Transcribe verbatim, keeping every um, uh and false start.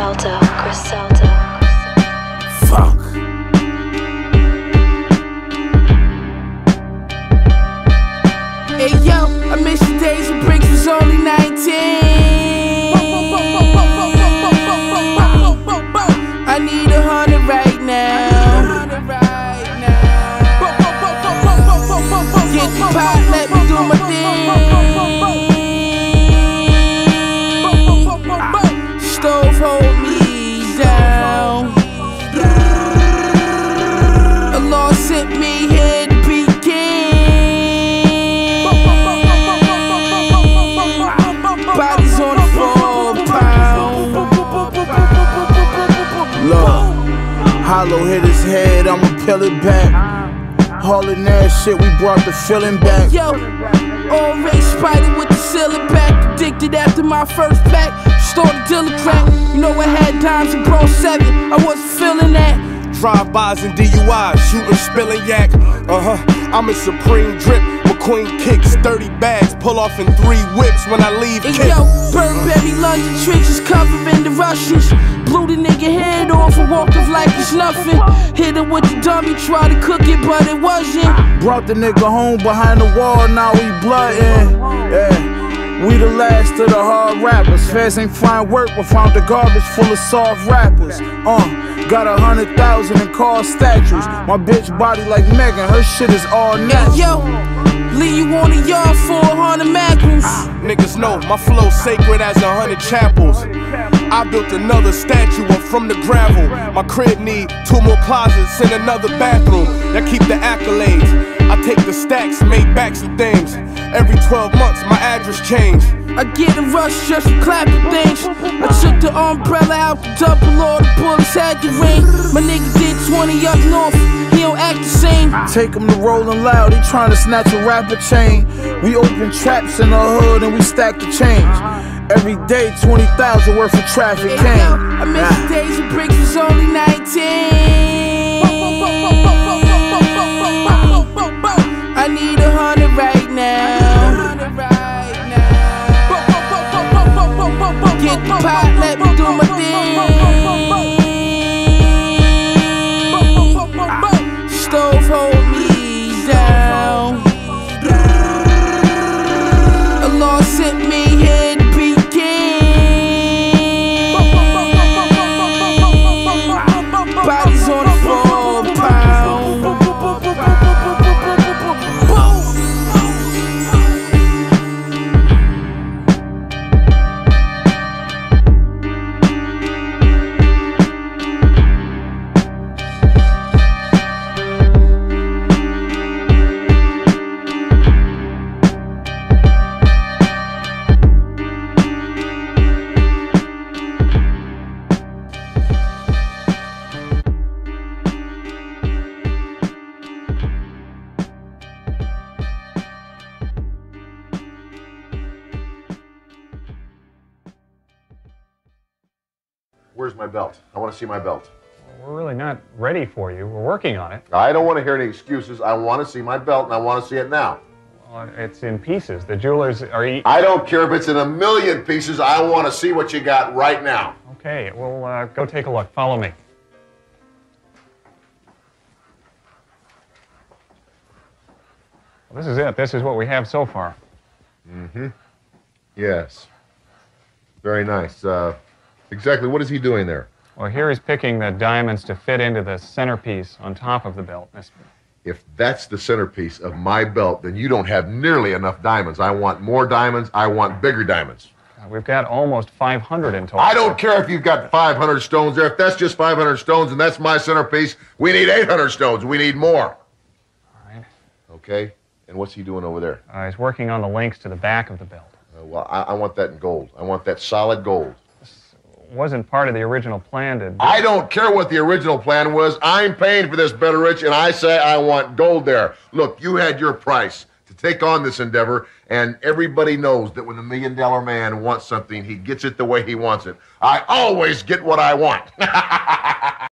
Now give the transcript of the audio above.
Griselda, Griselda. Fuck. Hey yo, I miss the days when Bricks was only nineteen. I need a hundred right now. Get the pot, let me do my thing. Stove hold me down. The Lord sent me here to be king. Bodies on the four pound. Look, Hollow hit his head, I'ma peel it back. Hauling that shit, we brought the feeling back. Yo, already spider with the ceiling back. Addicted after my first pack. Started dealing crack. You know I had dimes and Pro seven. I wasn't feeling that. Drive-bys and D U Is, shooting, spilling yak. Uh-huh, I'm a supreme drip. McQueen kicks, thirty bags, pull off in three whips when I leave. Hey kick. yo, Burberry London trenches covering the Russians. Blew the nigga head off and walked off like it's nothing. Hit him with the dummy, tried to cook it, but it wasn't. Brought the nigga home behind the wall, now we bloodin'. Yeah, we the last of the hard rappers. Feds ain't find work, but found the garbage full of soft rappers. Uh, got a hundred thousand in car statues. My bitch body like Megan, her shit is all natural. Hey yo, leave you on the yard for a hundred magnums. Niggas know my flow sacred as a hundred chapels. I built another statue up from the gravel. My crib need two more closets and another bathroom. That keep the accolades. I take the stacks, make backs and things. Every twelve months my address changed. I get a rush just for clapping things. I took the umbrella out the double, all the bullets had the ring. My nigga did twenty up north, he don't act the same. Take him to Rolling Loud, he tryna snatch a rapper chain. We open traps in the hood and we stack the change. Every day twenty thousand worth of traffic Hey, came. yo, I miss the days when Bricks was only nineteen. I need a hundred right now. Get the pot, let me do my thing. Stove hold me down. The Lord sent me here to be king. Bodies on the four pound. Where's my belt? I want to see my belt. We're really not ready for you. We're working on it. I don't want to hear any excuses. I want to see my belt, and I want to see it now. Well, it's in pieces. The jewelers are... E I don't care if it's in a million pieces. I want to see what you got right now. Okay, we'll uh, go take a look. Follow me. Well, this is it. This is what we have so far. Mm-hmm. Yes. Very nice. Uh, exactly what is he doing there? Well, here he's picking the diamonds to fit into the centerpiece on top of the belt. This- If that's the centerpiece of my belt, then you don't have nearly enough diamonds. I want more diamonds. I want bigger diamonds. uh, We've got almost five hundred in total. I don't care if you've got five hundred stones there. If that's just five hundred stones and that's my centerpiece, we need eight hundred stones. We need more. All right. Okay? And what's he doing over there? Uh, he's working on the links to the back of the belt. Uh, well, I, I want that in gold. I want that solid gold. Wasn't part of the original plan to... I don't care what the original plan was. I'm paying for this, Betteridge, and I say I want gold there. Look, you had your price to take on this endeavor, and everybody knows that when the million dollar man wants something, he gets it the way he wants it. I always get what I want.